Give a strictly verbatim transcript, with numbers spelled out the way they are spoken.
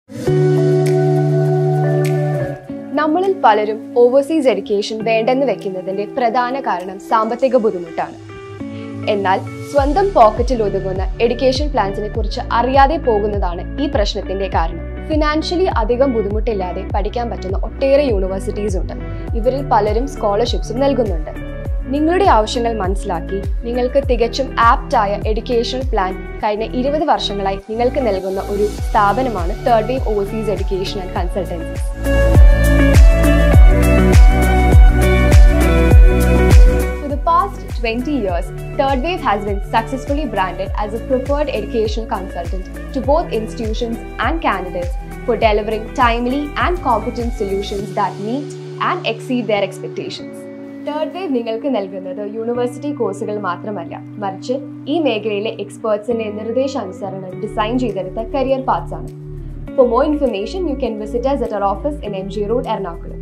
നമ്മളിൽ പലരും overseas education വേണ്ടെന്ന് വെക്കുന്നതിന്റെ പ്രധാന കാരണം സാമ്പത്തിക ബുദ്ധിമുട്ടാണ്. എന്നാൽ സ്വന്തം പോക്കറ്റിൽ ഒതുങ്ങുന്ന എഡ്യൂക്കേഷൻ പ്ലാൻസിനെ കുറിച്ച് അറിയാതെ പോകുന്നതാണ് ഈ പ്രശ്നത്തിന്റെ കാരണം. ഫിനാൻഷ്യലി അധികം ബുദ്ധിമുട്ടില്ലാതെ പഠിക്കാൻ പറ്റുന്ന ഒട്ടേറെ യൂണിവേഴ്സിറ്റീസ് ഉണ്ട്. ഇവരിൽ പലരും സ്കോളർഷിപ്സും നൽകുന്നുണ്ട്. നിങ്ങളുടെ ആവശ്യങ്ങൾ മനസ്സിലാക്കി നിങ്ങൾക്ക് തികച്ചും ആപ്റ്റായ എഡ്യൂക്കേഷൻ പ്ലാൻ കഴിഞ്ഞ ഇരുപത് വർഷങ്ങളായി നിങ്ങൾക്ക് നൽകുന്ന ഒരു സ്ഥാപനമാണ് third wave overseas education and consultancies. For the past twenty years, Thirdwave has been successfully branded as a preferred educational consultant to both institutions and candidates for delivering timely and competent solutions that meet and exceed their expectations. Thirdwave നിങ്ങൾക്ക് നൽകുന്നത് university കോഴ്സുകൾ മാത്രമല്ല, മറിച്ച് ഈ മേഖലയിലെ എക്സ്പേർട്സിന്റെ നിർദ്ദേശാനുസരണം design ചെയ്തെടുത്ത career paths ആണ്. For more information, you can visit us at our office in M G Road, Ernakulam.